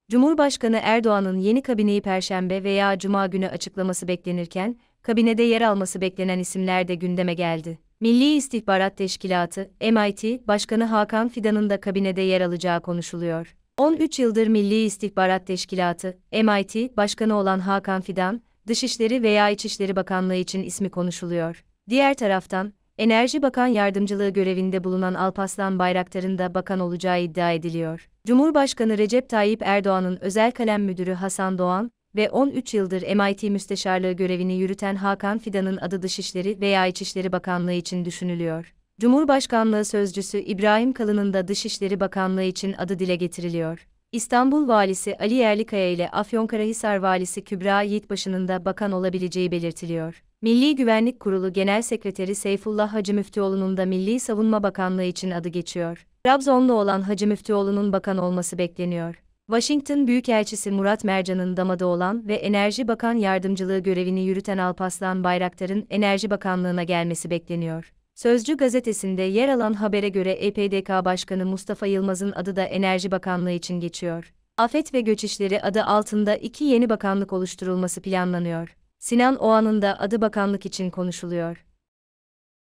Cumhurbaşkanı Erdoğan'ın yeni kabineyi Perşembe veya Cuma günü açıklaması beklenirken, kabinede yer alması beklenen isimler de gündeme geldi. Milli İstihbarat Teşkilatı, MIT, Başkanı Hakan Fidan'ın da kabinede yer alacağı konuşuluyor. 13 yıldır Milli İstihbarat Teşkilatı, MIT, Başkanı olan Hakan Fidan, Dışişleri veya İçişleri Bakanlığı için ismi konuşuluyor. Diğer taraftan, Enerji Bakan Yardımcılığı görevinde bulunan Alparslan Bayraktar'ın da bakan olacağı iddia ediliyor. Cumhurbaşkanı Recep Tayyip Erdoğan'ın özel kalem müdürü Hasan Doğan ve 13 yıldır MIT müsteşarlığı görevini yürüten Hakan Fidan'ın adı Dışişleri veya İçişleri Bakanlığı için düşünülüyor. Cumhurbaşkanlığı Sözcüsü İbrahim Kalın'ın da Dışişleri Bakanlığı için adı dile getiriliyor. İstanbul Valisi Ali Yerlikaya ile Afyonkarahisar Valisi Kübra Yiğitbaşı'nın da bakan olabileceği belirtiliyor. Milli Güvenlik Kurulu Genel Sekreteri Seyfullah Hacı Müftüoğlu'nun da Milli Savunma Bakanlığı için adı geçiyor. Trabzonlu olan Hacı Müftüoğlu'nun bakan olması bekleniyor. Washington Büyükelçisi Murat Mercan'ın damadı olan ve Enerji Bakan Yardımcılığı görevini yürüten Alparslan Bayraktar'ın Enerji Bakanlığı'na gelmesi bekleniyor. Sözcü gazetesinde yer alan habere göre EPDK Başkanı Mustafa Yılmaz'ın adı da Enerji Bakanlığı için geçiyor. Afet ve Göç İşleri adı altında 2 yeni bakanlık oluşturulması planlanıyor. Sinan Oğan'ın da adı bakanlık için konuşuluyor.